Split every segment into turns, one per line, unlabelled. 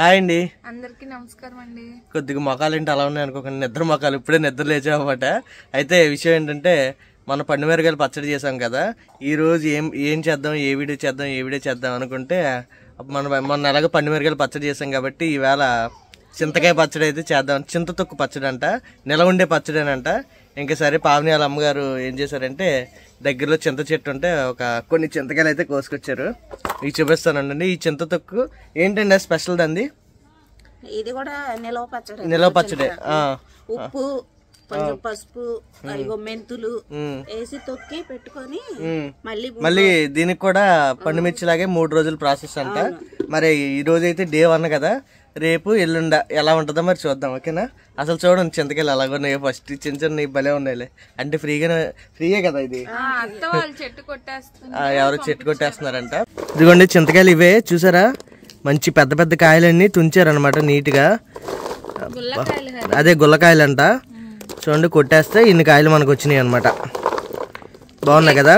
Hi అండి,
అందరికి నమస్కారం అండి.
కొద్దిగా మొఖాలు ఏంటి అలా ఉన్నాయి అనుకోకండి, నిద్ర మొఖాలు, ఇప్పుడే నిద్ర లేచామన్నమాట. అయితే విషయం ఏంటంటే మన పండుమిరకాయలు పచ్చడి చేసాం కదా, ఈరోజు ఏం చేద్దాం, ఏ వీడియో చేద్దాం అనుకుంటే మొన్న ఎలాగో పండుమిరకాయలు పచ్చడి చేసాం కాబట్టి ఈవేళ చింతకాయ పచ్చడి అయితే చేద్దాం. చింతతొక్కు పచ్చడి అంట, నిల ఉండే పచ్చడేనంట. ఇంకా సరే పావని వాళ్ళ అమ్మగారు ఏం చేశారంటే దగ్గరలో చింత చెట్టు ఉంటే కొన్ని చింతకాయలు అయితే కోసుకొచ్చారు. ఇవి చూపిస్తానండి. ఈ చింతతొక్కు ఏంటండి స్పెషల్ దాన్ని?
ఇది కూడా
నిలవ పచ్చడి.
ఉప్పు, కొంచెం పసుపు, మెంతులు వేసి తొక్కి పెట్టుకొని మళ్ళీ
దీనికి కూడా పండుమిర్చి లాగే 3 రోజులు ప్రాసెస్ అంట. మరి ఈ రోజు అయితే డే 1 కదా, రేపు ఎల్లుండ ఎలా ఉంటుందో మరి చూద్దాం. ఓకేనా? అసలు చూడండి చింతకాయలు అలాగున్నాయి, ఫస్ట్ చిన్న చిన్న భలే ఉన్నాయిలే. అంటే ఫ్రీయే కదా ఇది, ఎవరో చెట్టు కొట్టేస్తున్నారంట. ఇదిగోండి చింతకాయలు ఇవే, చూసారా? మంచి పెద్ద పెద్ద కాయలన్నీ తుంచారనమాట నీట్గా. అదే గుల్లకాయలంట. చూడండి కొట్టేస్తే ఇన్ని కాయలు మనకు వచ్చినాయి అనమాట. బాగున్నాయి కదా?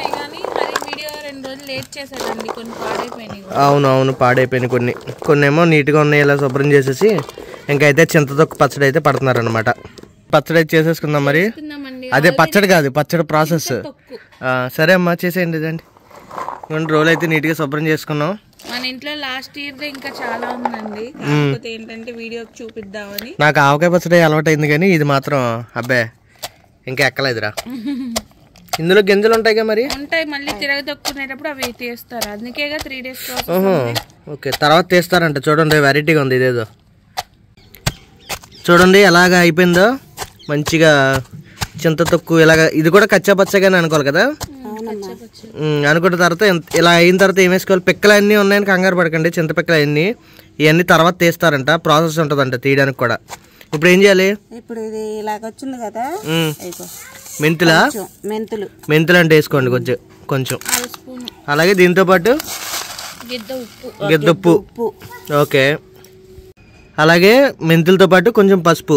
అవును పాడైపోయినాయి. కొన్ని ఏమో నీట్గా ఉన్నాయి, ఇలా శుభ్రం చేసేసి ఇంకైతే చింతతొక్కు పచ్చడి అయితే పడుతున్నారు అనమాట. పచ్చడి అయితే చేసేసుకుందాం మరి. అదే పచ్చడి కాదు, పచ్చడి ప్రాసెస్. సరే అమ్మా చేసేయండి. ఇదండి 2 రోజులు అయితే నీట్గా శుభ్రం చేసుకున్నాం.
మన ఇంట్లో లాస్ట్ ఇయర్ ఇంకా చాలా ఉందండి, కాకపోతే ఏంటంటే వీడియో చూపిద్దామని.
నాకు ఆవకాయ పచ్చడి అలవాటు అయింది కానీ ఇది మాత్రం అబ్బే ఇంకా ఎక్కలేదురా. ఇందులో గింజలు ఉంటాయిగా? మరి
ఉంటాయి, మళ్ళీ తిరగదొక్కునేటప్పుడు అవి తీస్తారు, అందుకేగా 3 days.
ఓకే, తర్వాత తీస్తారంట. చూడండి వెరైటీగా ఉంది ఇదేదో. చూడండి ఎలాగా అయిపోయిందో మంచిగా చింతతొక్కు. ఇలాగా ఇది కూడా కచ్చా పచ్చగానే అనుకోవాలి కదా, అనుకున్న తర్వాత ఇలా అయిన తర్వాత ఏం వేసుకోవాలి? పిక్కలు అన్నీ ఉన్నాయని కంగారు పడకండి, చింత పిక్కలు అన్నీ ఇవన్నీ తర్వాత తీస్తారంట, ప్రాసెస్ ఉంటుందంట తీయడానికి కూడా. ఇప్పుడు ఏం చేయాలి? ఇప్పుడు ఇది ఇలాగ వచ్చింది కదా, మెంతులు అంటే వేసుకోండి కొంచెం. అలాగే దీంతో పాటు గిద్దొప్పు. ఓకే, అలాగే మెంతులతో పాటు కొంచెం పసుపు.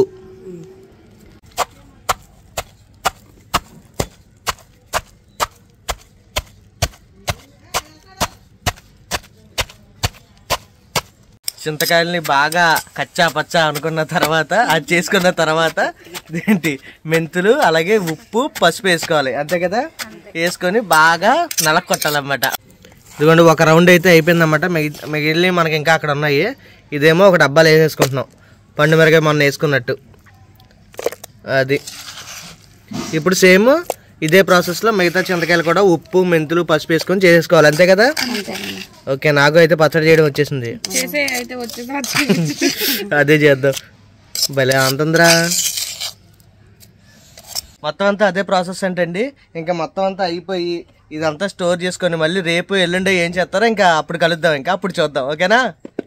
చింతకాయలని బాగా కచ్చా పచ్చా అనుకున్న తర్వాత, అది చేసుకున్న తర్వాత ఏంటి మెంతులు అలాగే ఉప్పు పసుపు వేసుకోవాలి, అంతే కదా? వేసుకొని బాగా నలకొట్టాలన్నమాట. ఇదిగోండి ఒక రౌండ్ అయితే అయిపోయిందన్నమాట. మిగిలిన మనకి ఇంకా అక్కడ ఉన్నాయి. ఇదేమో ఒక డబ్బాలు వేసేసుకుంటున్నాం, పండుమిరకాయ మొన్న వేసుకున్నట్టు. అది ఇప్పుడు సేమ్ ఇదే ప్రాసెస్లో మిగతా చింతకాయలు కూడా ఉప్పు మెంతులు పసుపు వేసుకొని చేసేసుకోవాలి, అంతే కదా? ఓకే, నాకు అయితే పచ్చడి చేయడం వచ్చేసింది. అదే చేద్దాం. భలే అంటుందిరా. మొత్తం అంతా అదే ప్రాసెస్ అంటండి. ఇంకా మొత్తం అంతా అయిపోయి ఇదంతా స్టోర్ చేసుకొని మళ్ళీ రేపు ఎల్లుండే ఏం చేస్తారో ఇంకా అప్పుడు కలుద్దాం, ఇంకా అప్పుడు చూద్దాం. ఓకేనా?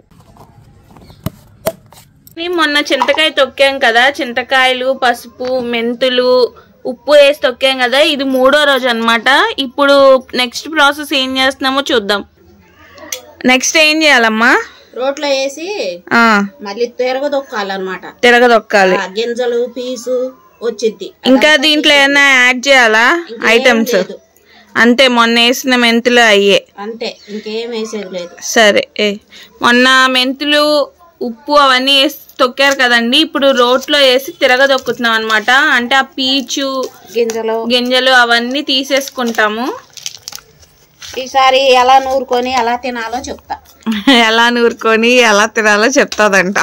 మొన్న చింతకాయ తొక్కాం కదా, చింతకాయలు పసుపు మెంతులు ఉప్పు వేసి తొక్కాం కదా, ఇది 3వ రోజు అనమాట. ఇప్పుడు నెక్స్ట్ ప్రాసెస్ ఏం చేస్తున్నామో చూద్దాం. నెక్స్ట్ ఏం చేయాలమ్మా?
రోట్లో వేసి మళ్ళీ తిరగదొక్కాలన్నమాట. గింజలు పీసు వచ్చింది.
ఇంకా దీంట్లో ఏమైనా యాడ్ చేయాలా ఐటమ్స్? అంతే, మొన్న వేసిన మెంతులు అయ్యే,
అంతే, ఇంకేం వేసేది లేదు.
సరే, మొన్న మెంతులు ఉప్పు అవన్నీ వేసి తొక్కారు కదండి, ఇప్పుడు రోట్లో వేసి తిరగదొక్కుతున్నాం అనమాట. అంటే ఆ పీచు గింజలు అవన్నీ తీసేసుకుంటాము.
ఈసారి ఎలా నూరుకొని ఎలా తినాలో చెప్తా.
ఎలా నూరుకొని ఎలా తినాలో చెప్తాదంట.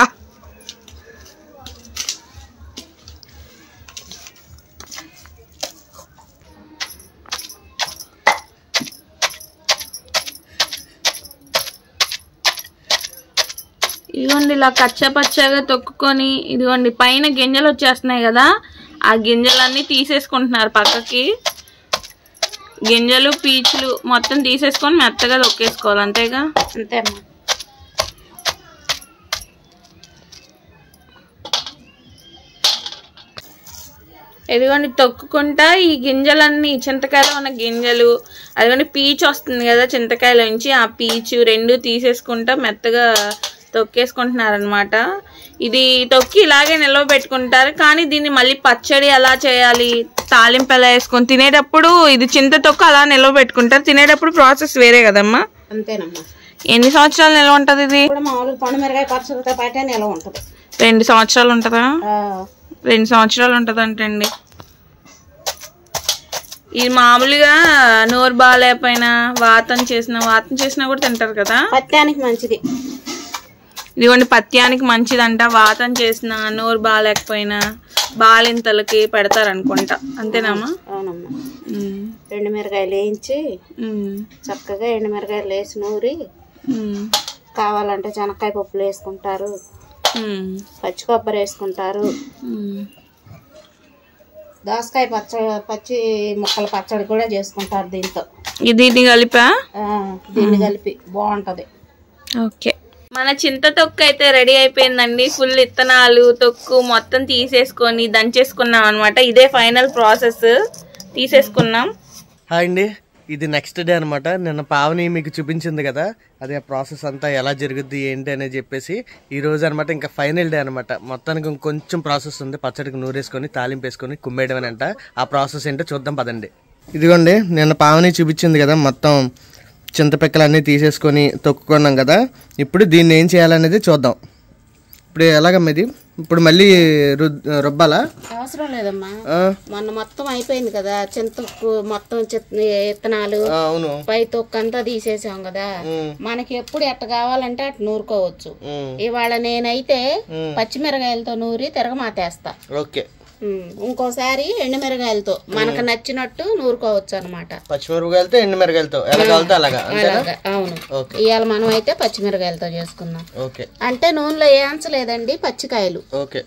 ఇదిగోండి ఇలా కచ్చపచ్చగా తొక్కుకొని, ఇదిగోండి పైన గింజలు వచ్చేస్తున్నాయి కదా, ఆ గింజలన్నీ తీసేసుకుంటున్నారు పక్కకి. గింజలు పీచులు మొత్తం తీసేసుకొని మెత్తగా తొక్కేసుకోవాలి, అంతేగా?
అంతే.
ఇదిగోండి తొక్కుకుంటా ఈ గింజలన్నీ, చింతకాయలో ఉన్న గింజలు, అదిగోండి పీచు వస్తుంది కదా చింతకాయల నుంచి, ఆ పీచు 2 తీసేసుకుంటా మెత్తగా తొక్కేసుకుంటున్నారనమాట. ఇది తొక్కి ఇలాగే నిల్వ పెట్టుకుంటారు, కానీ దీన్ని మళ్ళీ పచ్చడి ఎలా చేయాలి, తాలింపు ఎలా వేసుకొని తినేటప్పుడు ఇది చింత తొక్కు అలా నిల్వ పెట్టుకుంటారు, తినేటప్పుడు ప్రాసెస్ వేరే కదమ్మా?
అంతేనమ్మా.
ఎన్ని సంవత్సరాలు నిల్వ ఉంటది ఇది?
ఇప్పుడు మామూలుగా పండు మిరగాయ పచ్చడితో పాటే నిల్వ ఉంటది.
2 సంవత్సరాలు ఉంటుందా? 2 సంవత్సరాలు ఉంటుందంటండి. ఇది మామూలుగా నోరు బాగాలేకపోయినా వాతం చేసినా కూడా తింటారు కదా.
పత్యానికి మంచిది.
ఇదిగోండి పత్యానికి మంచిదంట. వాతం చేసినా నోరు బాగాలేకపోయినా బాలింతలకి పెడతారు అనుకుంటా. అంతేనామా?
అవునమ్మా. ఎండుమిరగాయలు వేయించి చక్కగా ఎండుమిరగాయలు వేసి నూరి కావాలంటే శనక్కాయ పప్పులు వేసుకుంటారు, పచ్చి కొబ్బరి వేసుకుంటారు, దోసకాయ పచ్చి ముక్కల పచ్చడి కూడా చేసుకుంటారు దీంతో. దీన్ని కలిపి బాగుంటది.
ఓకే, మన చింత తొక్కు అయితే రెడీ అయిపోయిందండి. ఫుల్ ఇత్తనాలు తొక్కు మొత్తం తీసేసుకొని దంచేసుకున్నాం అనమాట. ఇదే ఫైనల్ ప్రాసెస్. తీసేసుకున్నాం.
హాయ్ అండి, ఇది నెక్స్ట్ డే అనమాట. నిన్న పావని మీకు చూపించింది కదా, అదే ప్రాసెస్ అంతా ఎలా జరుగుద్ది ఏంటి అనేది చెప్పేసి ఈ రోజు అనమాట ఇంకా ఫైనల్ డే అనమాట. మొత్తానికి ఇంకొంచెం ప్రాసెస్ ఉంది. పచ్చడికి నూరేసుకొని తాలింపు వేసుకొని కుమ్మేయడం అంట. ఆ ప్రాసెస్ ఏంటో చూద్దాం పదండి. ఇదిగోండి నిన్న పావని చూపించింది కదా, మొత్తం చింతపిక్కలు అన్నీ తీసేసుకొని తొక్కుకున్నాం కదా. ఇప్పుడు దీన్ని ఏం చేయాలనేది చూద్దాం. ఇప్పుడు ఎలాగమ్మా ఇది? ఇప్పుడు మళ్ళీ రుబ్బాలా?
అవసరం లేదమ్మా, మొన్న మొత్తం అయిపోయింది కదా. చింతకు మొత్తం విత్తనాలు పై తొక్కు అంతా తీసేసాం కదా. మనకి ఎప్పుడు ఎట్ట కావాలంటే అటు నూరుకోవచ్చు. ఇవాళ నేనైతే పచ్చిమిరకాయలతో నూరి తిరగమాతేస్తా.
ఓకే,
ఇంకోసారి ఎండుమిరగాయలతో మనకు నచ్చినట్టు నూరుకోవచ్చు అనమాట.
పచ్చిమిరపకాయలతో ఎండుమిరకాయలతో అలాగా.
అవును, ఇవాళ మనం అయితే పచ్చిమిరకాయలతో చేసుకున్నాం. అంటే నూనెలో వేయించలేదండి, పచ్చికాయలు.
ఓకే,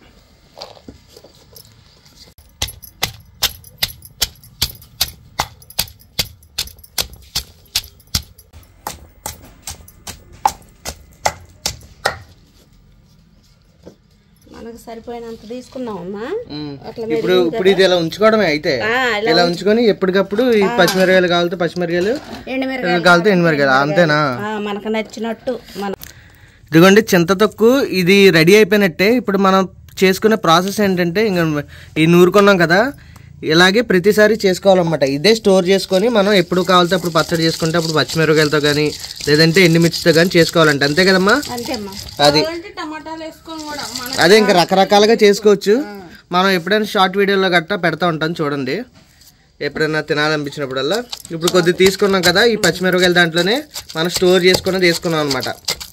మనకు సరిపోయినంత తీసుకున్నామమ్మా.
ఇప్పుడు ఇది ఇలా ఉంచుకోవడమే. అయితే ఇలా ఉంచుకొని ఎప్పటికప్పుడు ఈ పచ్చిమిరకాయలు కావాలితే పచ్చిమిరకాయలు, కావాలితే ఎండుమిరకాయలు, అంతేనా?
మనకు నచ్చినట్టు.
ఇదిగోండి చింత తొక్కు ఇది రెడీ అయిపోయినట్టే. ఇప్పుడు మనం చేసుకునే ప్రాసెస్ ఏంటంటే, ఇంకా ఈ నూరుకున్నాం కదా, ఇలాగే ప్రతిసారి చేసుకోవాలన్నమాట. ఇదే స్టోర్ చేసుకొని మనం ఎప్పుడు కావాలితే అప్పుడు పచ్చడి చేసుకుంటే అప్పుడు పచ్చిమిరపకాయలతో కానీ లేదంటే ఎండుమిర్చితో కానీ చేసుకోవాలంటే. అంతే కదమ్మా? అది అదే ఇంకా రకరకాలుగా చేసుకోవచ్చు. మనం ఎప్పుడైనా షార్ట్ వీడియోలో గట్టా పెడతా ఉంటాం చూడండి, ఎప్పుడైనా తినాలనిపించినప్పుడల్లా. ఇప్పుడు కొద్దిగా తీసుకున్నాం కదా, ఈ పచ్చిమిరపకాయలు దాంట్లోనే మనం స్టోర్ చేసుకుని తీసుకున్నాం అనమాట.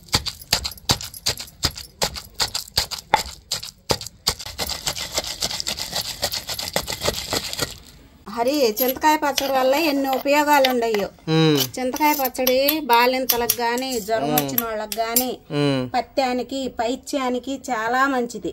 హరి, చింతకాయ పచ్చడి వల్ల ఎన్ని ఉపయోగాలు ఉన్నాయో. చింతకాయ పచ్చడి బాలింతలకు గాని, జ్వరం వచ్చిన వాళ్ళకి గాని, పత్యానికి పైత్యానికి చాలా మంచిది.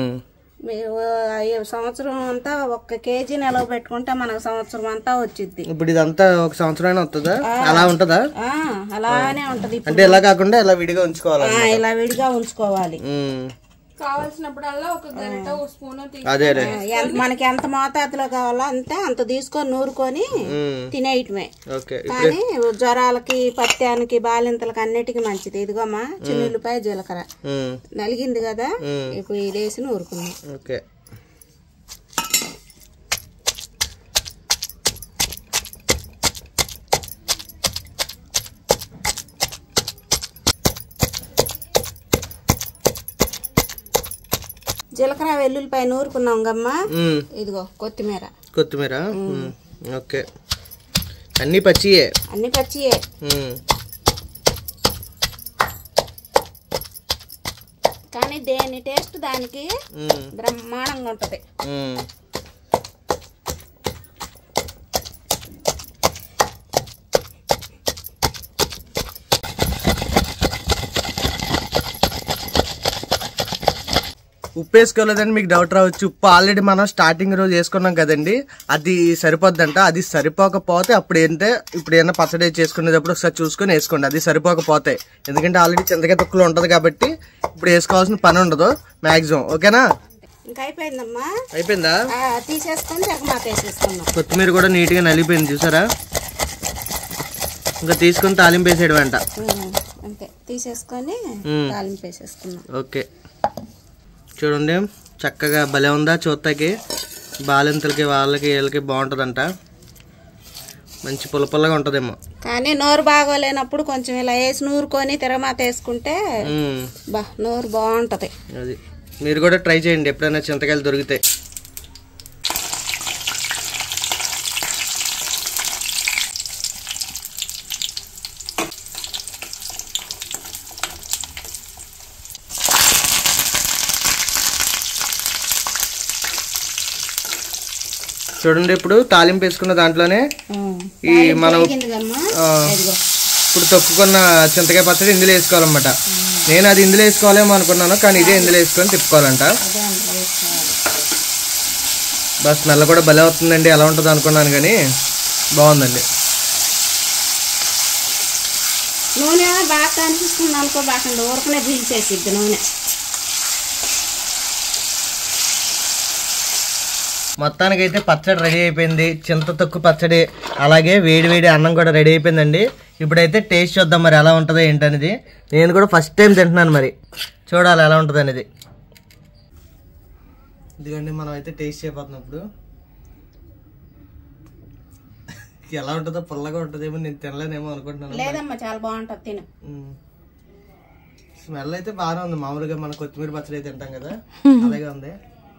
సంవత్సరం అంతా 1 కేజీ నిలవ పెట్టుకుంటే మనకు సంవత్సరం అంతా వచ్చింది.
ఇప్పుడు ఇదంతా 1 సంవత్సరం వస్తుందా? అలా ఉంటదా?
అలానే ఉంటది.
అంటే ఇలా కాకుండా ఇలా విడిగా ఉంచుకోవాలి.
ఇలా విడిగా ఉంచుకోవాలి.
కావాల్సినప్పుడల్లా ఒక గరిట ఒక స్పూన్.
అదే
మనకి ఎంత మోతాదులో కావాలో అంతే అంత తీసుకొని నూరుకొని తినేయటమే. కానీ జ్వరాలకి పత్యానికి బాలింతలకి అన్నిటికీ మంచిది. ఇదిగోమ్మా చిన్నుల్లిపాయ జీలకర్ర నలిగింది కదా, ఇప్పుడు ఇది వేసి నూరుకున్నాం.
ఓకే,
జీలకర్ర వెల్లుల్లిపాయ నూరుకున్నాం గమ్మా. ఇదిగో కొత్తిమీర.
ఓకే, అన్ని పచ్చియే.
కానీ దేని టేస్ట్ దానికి బ్రహ్మాండంగా ఉంటది.
ఉప్పు వేసుకోలేదని మీకు డౌట్ రావచ్చు. ఉప్పు ఆల్రెడీ మనం స్టార్టింగ్ రోజు వేసుకున్నాం కదండి, అది సరిపోద్దంట. అది సరిపోకపోతే అప్పుడు ఏంటంటే ఇప్పుడు ఏమైనా పచ్చడి చేసుకునేటప్పుడు ఒకసారి చూసుకొని వేసుకోండి. అది సరిపోకపోతే, ఎందుకంటే ఆల్రెడీ చింతకాయ తొక్కులో ఉంటుంది కాబట్టి ఇప్పుడు వేసుకోవాల్సిన పని ఉండదు మాక్సిమం. ఓకేనా?
ఇంకా అయిపోయిందమ్మా.
అయిపోయిందా?
తీసేసుకొని వేసేసుకున్నాం.
కొత్తిమీర కూడా నీట్గా నలిగిపోయింది చూసారా. ఇంకా తీసుకొని తాలింపు వేసేయడం అంట.
అంతే, తీసేసుకొని తాలింపు వేసేసుకున్నాం.
ఓకే, చూడండి చక్కగా భలే ఉందా చూస్తాకి. బాలింతలకి వాళ్ళకి వీళ్ళకి బాగుంటుందంట. మంచి పుల్లపుల్లగా ఉంటదేమో.
కానీ నోరు బాగోలేనప్పుడు కొంచెం ఇలా వేసి నూరుకొని తిరమాత వేసుకుంటే నోరు బాగుంటది.
అది మీరు కూడా ట్రై చేయండి ఎప్పుడైనా చింతకాయలు దొరికితే. చూడండి ఇప్పుడు తాలింపు వేసుకున్న దాంట్లోనే ఈ మనం ఇప్పుడు తొక్కుకున్న చింతకాయ పచ్చడి ఇందులో వేసుకోవాలన్నమాట. నేను అది ఇందులో వేసుకోవాలేమో అనుకున్నాను, కానీ ఇదే ఇందులో వేసుకొని తిప్పుకోవాలంట. బస్ స్మెల్ కూడా భలే అవుతుందండి. ఎలా ఉంటుంది అనుకున్నాను కానీ బాగుందండి.
నూనె బాగా కనిపిస్తుంది అనుకోబాకండి, ఊరకనే పీల్చేసిద్ది నూనె.
మొత్తానికైతే పచ్చడి రెడీ అయిపోయింది. చింత తొక్కు పచ్చడి అలాగే వేడి వేడి అన్నం కూడా రెడీ అయిపోయిందండి. ఇప్పుడైతే టేస్ట్ చూద్దాం మరి ఎలా ఉంటుందో ఏంటనేది. నేను కూడా ఫస్ట్ టైం తింటున్నాను, మరి చూడాలి ఎలా ఉంటుంది అనేది. ఇదిగోండి మనం అయితే టేస్ట్ చేయబోతున్నాం ఇప్పుడు. ఎలా ఉంటుందో, పుల్లగా ఉంటుందేమో, నేను తినలేనేమో అనుకుంటున్నాను.
లేదమ్మా చాలా బాగుంటుంది, తిను.
స్మెల్ అయితే బాగానే ఉంది. మామూలుగా మనం కొత్తిమీర పచ్చడి అయితే తింటాం కదా, అలాగే ఉంది.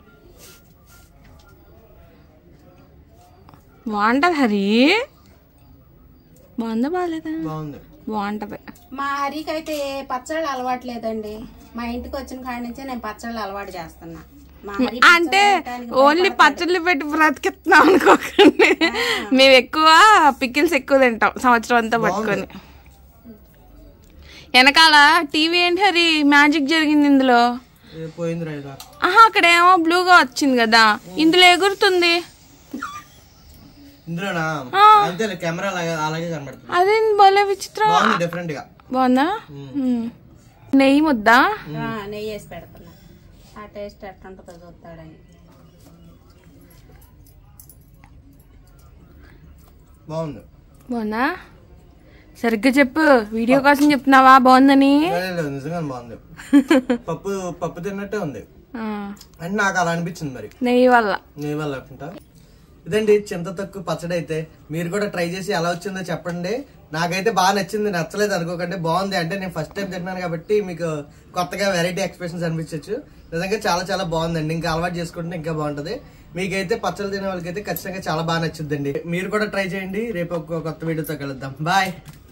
బాగుంటది హరి. బాగుందా బాగాలేదా?
బాగుంది,
బాగుంటది.
మా హరికి అయితే పచ్చళ్ళు అలవాటు లేదండి. మా ఇంటికి వచ్చిన కాడి నుంచే నేను పచ్చళ్ళు అలవాటు చేస్తున్నా.
అంటే ఓన్లీ పచ్చళ్ళు పెట్టి బ్రతికిస్తున్నాం అనుకోకండి. మేము ఎక్కువ పికిల్స్ ఎక్కువ తింటాం సంవత్సరం అంతా పట్టుకొని. వెనకాల టీవీ ఏంటి హరి మ్యాజిక్ జరిగింది ఇందులో. అక్కడ ఏమో బ్లూగా వచ్చింది కదా, ఇందులో ఎగురుతుంది. అదే భలే విచిత్రం. బాగుందా? నెయ్యి ముద్దా?
నెయ్యి వేసి పెడుతున్నా, ఆ టేస్ట్ ఎట్టుంటుందో చూస్తాడని.
బాగుందా? సరిగ్గా చెప్పు, వీడియో కోసం చెప్తున్నావా బాగుందని?
నిజంగా బాగుంది. పప్పు పప్పు తిన్నట్టే ఉంది అంటే నాకు అలా అనిపించింది. మరి
నెయ్యి వల్ల
అనుకుంటా. ఇదండి చింత తొక్కు పచ్చడి. అయితే మీరు కూడా ట్రై చేసి ఎలా వచ్చిందో చెప్పండి. నాకైతే బాగా నచ్చింది, నచ్చలేదు అనుకోకండి. బాగుంది అంటే నేను ఫస్ట్ టైం తింటున్నాను కాబట్టి మీకు కొత్తగా వెరైటీ ఎక్స్ప్రెషన్స్ అనిపించచ్చు. నిజంగా చాలా చాలా బాగుందండి. ఇంకా అలవాటు చేసుకుంటే ఇంకా బాగుంటది. మీకైతే పచ్చళ్ళు తినే వాళ్ళకైతే ఖచ్చితంగా చాలా బాగా నచ్చుద్దండి. మీరు కూడా ట్రై చేయండి. రేపు ఒక కొత్త వీడియోతో కలుద్దాం. బాయ్.